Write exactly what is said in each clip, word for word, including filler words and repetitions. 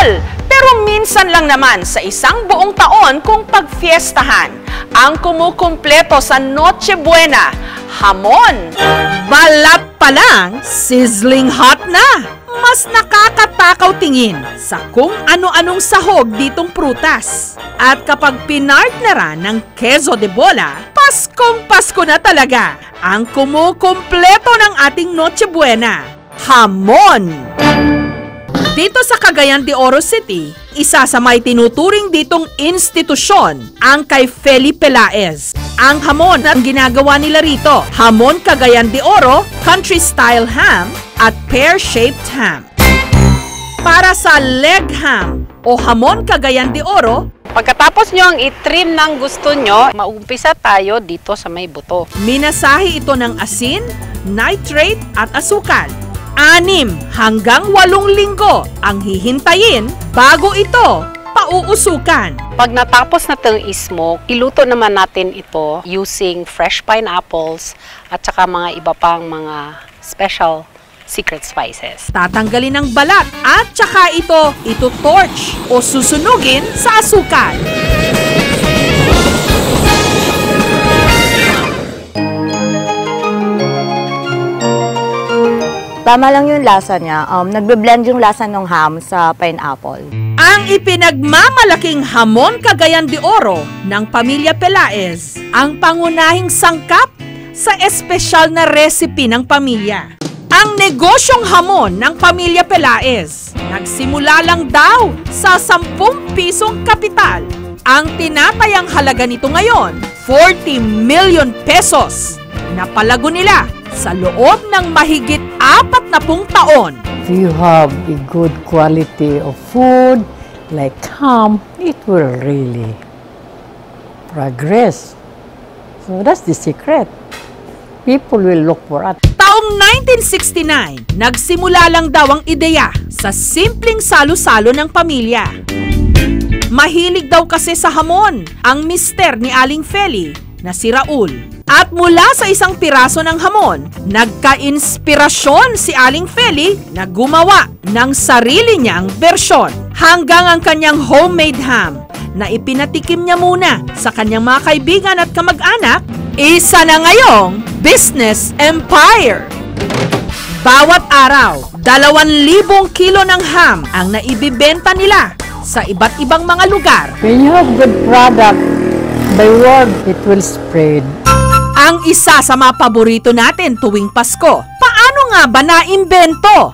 annual, pero minsan lang naman sa isang buong taon kung pagfiestahan. Ang kumukumpleto sa Noche Buena, hamon. Balat pa lang, sizzling hot na. Mas nakakatakaw tingin sa kung ano-anong sahog ditong prutas. At kapag pinartneran ng queso de bola, Paskong Pasko na talaga ang kumukumpleto ng ating Noche Buena, hamon. Dito sa Cagayan de Oro City, isa sa may tinuturing ditong institusyon ang kay Feli Pelaez. Ang hamon na ginagawa nila rito, hamon Cagayan de Oro, country style ham at pear-shaped ham. Para sa leg ham o hamon Cagayan de Oro, pagkatapos nyo ang itrim ng gusto nyo, maumpisa tayo dito sa may buto. Minasahe ito ng asin, nitrate at asukal. Anim hanggang walong linggo ang hihintayin bago ito pauusukan. Pag natapos na itong i-smoke, iluto naman natin ito using fresh pineapples at saka mga iba pang mga special secret spices. Tatanggalin ang balat at saka ito ito-torch o susunugin sa asukal. Tama lang yung lasa niya. Um, nagbe-blend yung lasa ng ham sa pineapple. Ang ipinagmamalaking hamon Cagayan de Oro ng Pamilya Pelaez, ang pangunahing sangkap sa espesyal na recipe ng pamilya. Ang negosyong hamon ng Pamilya Pelaez, nagsimula lang daw sa sampung pisong kapital. Ang tinatayang halaga nito ngayon, forty million pesos. Napalago nila sa loob ng mahigit apat na pung taon. If you have a good quality of food, like ham, it will really progress. So that's the secret. People will look for it. Taong nineteen sixty-nine, nagsimula lang daw ang ideya sa simpleng salo-salo ng pamilya. Mahilig daw kasi sa hamon ang mister ni Aling Feli na si Raul. At mula sa isang piraso ng hamon, nagka-inspirasyon si Aling Feli na gumawa ng sarili niyang bersyon. Hanggang ang kanyang homemade ham na ipinatikim niya muna sa kanyang mga kaibigan at kamag-anak, isa na ngayong business empire. Bawat araw, dalawang libong kilo ng ham ang naibibenta nila sa iba't ibang mga lugar. When you have good product, by word, it will spread. Ang isa sa mga paborito natin tuwing Pasko, paano nga ba naimbento?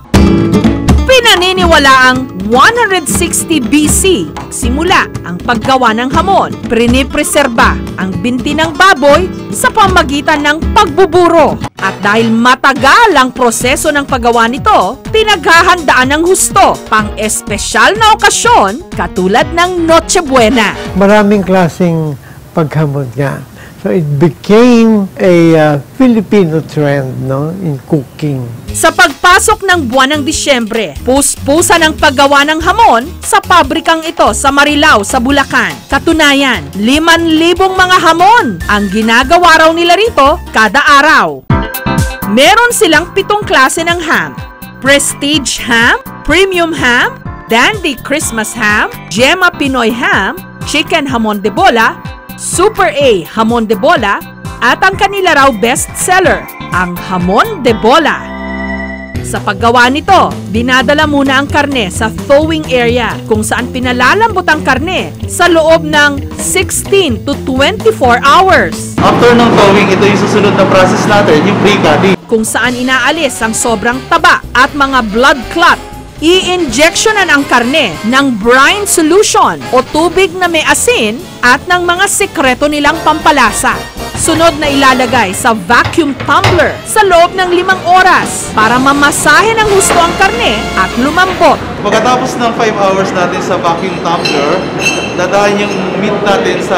Pinaniniwalaang one sixty B C simula ang paggawa ng hamon. Prinipreserba ang binti ng baboy sa pamagitan ng pagbuburo. At dahil matagal ang proseso ng paggawa nito, pinaghahandaan ng husto pang espesyal na okasyon katulad ng Noche Buena. Maraming klaseng paghamon nga. So it became a uh, Filipino trend, no, in cooking. Sa pagpasok ng buwan ng Disyembre, puspusa ng paggawa ng hamon sa pabrikang ito sa Marilao, sa Bulacan. Katunayan, liman libong mga hamon ang ginagawa raw nila rito kada araw. Meron silang pitong klase ng ham: Prestige Ham, Premium Ham, Dandy Christmas Ham, Gemma Pinoy Ham, Chicken Hamon de Bola, Super A Hamon de Bola, at ang kanila raw best seller, ang Hamon de Bola. Sa paggawa nito, dinadala muna ang karne sa thawing area kung saan pinalalambot ang karne sa loob ng sixteen to twenty-four hours. After ng thawing, ito yung susunod na process natin, yung pre-cutting. Kung saan inaalis ang sobrang taba at mga blood clot. I-injectionan ang karne ng brine solution o tubig na may asin at ng mga sekreto nilang pampalasa. Sunod na ilalagay sa vacuum tumbler sa loob ng limang oras para mamasahe ng husto ang karne at lumambot. Pagkatapos ng five hours natin sa vacuum tumbler, dadahan yung meat natin sa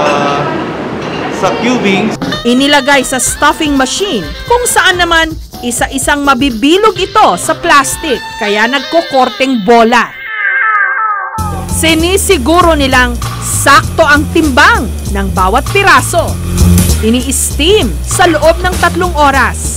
sa cubing. Inilagay sa stuffing machine kung saan naman isa-isang mabibilog ito sa plastic kaya nagkukorteng bola. Sinisiguro nilang sakto ang timbang ng bawat piraso. Ini-steam sa loob ng tatlong oras.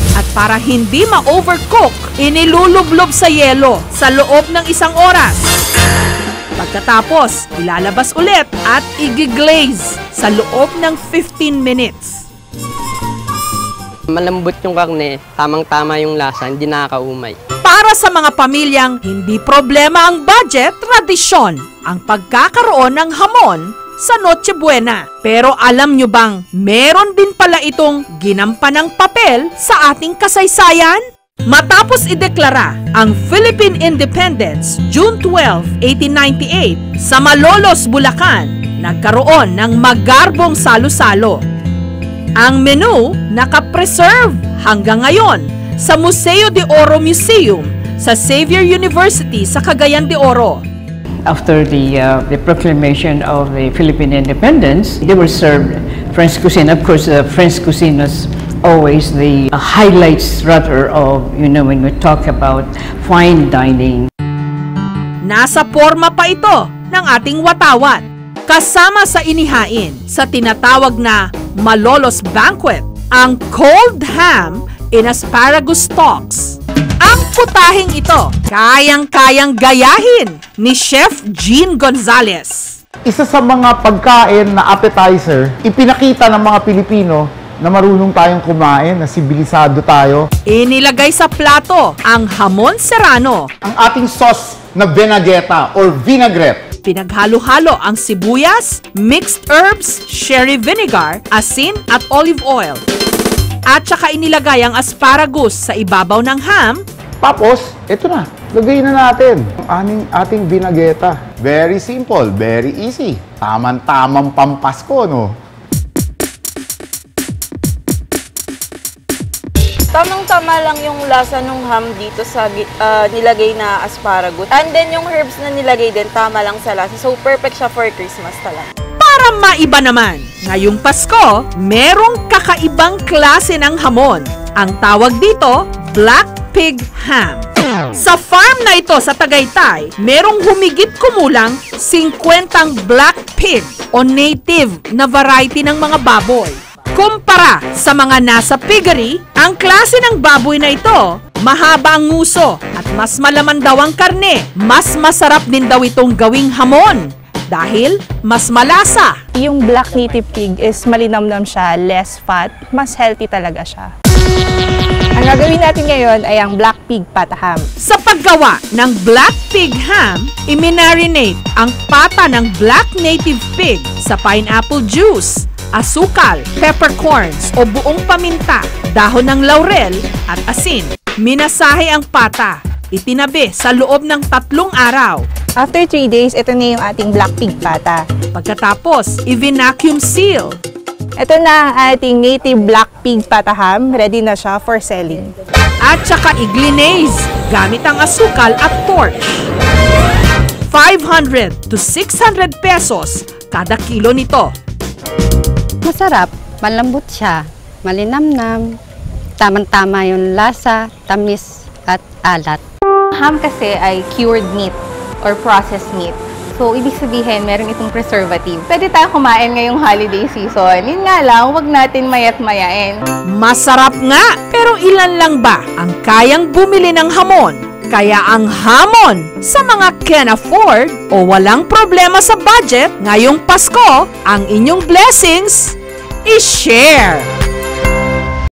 At para hindi ma-overcook, inilulublob sa yelo sa loob ng isang oras. Pagkatapos, ilalabas ulit at igiglaze sa loob ng fifteen minutes. Malambot yung karne, tamang-tama yung lasa, hindi nakakaumay. Para sa mga pamilyang hindi problema ang budget, tradisyon ang pagkakaroon ng hamon sa Noche Buena. Pero alam nyo bang meron din pala itong ginampanang papel sa ating kasaysayan? Matapos ideklara ang Philippine Independence June twelfth, eighteen ninety-eight sa Malolos, Bulacan, nagkaroon ng magarbong salo-salo. Ang menu nakapreserve hanggang ngayon sa Museo de Oro Museum sa Xavier University sa Cagayan de Oro. After the, uh, the proclamation of the Philippine independence, they were served French cuisine. Of course, uh, French cuisine was always the uh, highlights rather of, you know, when we talk about fine dining. Nasa forma pa ito ng ating watawat, kasama sa inihain sa tinatawag na Malolos Banquet, ang cold ham in asparagus stalks. Ang putahing ito, kayang-kayang gayahin ni Chef Gene Gonzalez. Isa sa mga pagkain na appetizer, ipinakita ng mga Pilipino na marunong tayong kumain, na sibilisado tayo. Inilagay sa plato ang hamon serrano. Ang ating sauce na benagueta or vinaigrette. Pinaghalo-halo ang sibuyas, mixed herbs, sherry vinegar, asin at olive oil. At saka inilagay ang asparagus sa ibabaw ng ham. Tapos, ito na. Lagay na natin ang ating, ating vinaigrette. Very simple, very easy. Taman-tamang pampasko, no? Tamang-tama lang yung lasa ng ham dito sa uh, nilagay na asparagus. And then yung herbs na nilagay din, tama lang sa lasa. So perfect siya for Christmas talaga. Para maiba naman, ngayong Pasko, merong kakaibang klase ng hamon. Ang tawag dito, Black Pig Ham. Sa farm na ito sa Tagaytay, merong humigit kumulang fifty black pig o native na variety ng mga baboy. Kumpara sa mga nasa piggery, ang klase ng baboy na ito, mahaba ang nguso at mas malaman daw ang karne. Mas masarap din daw itong gawing hamon dahil mas malasa. Yung black native pig is malinamnam siya, less fat, mas healthy talaga siya. Ang gagawin natin ngayon ay ang black pig pata ham. Sa paggawa ng black pig ham, iminarinate ang pata ng black native pig sa pineapple juice, asukal, peppercorns o buong paminta, dahon ng laurel at asin. Minasahe ang pata, itinabi sa loob ng tatlong araw. After three days, ito na yung ating black pig pata. Pagkatapos, i-vacuum seal. Ito na ang ating native black pig pata ham. Ready na siya for selling. At saka i-glinaze gamit ang asukal at torch. five hundred to six hundred pesos kada kilo nito. Masarap, malambot siya, malinamnam, tamang-tama yung lasa, tamis at alat. Ham kasi ay cured meat or processed meat. So, ibig sabihin, meron itong preservative. Pwede tayo kumain ngayong holiday season. Yun nga lang, huwag natin mayat-mayain. Masarap nga, pero ilan lang ba ang kayang bumili ng hamon? Kaya ang hamon sa mga can afford o walang problema sa budget, ngayong Pasko, ang inyong blessings i-share.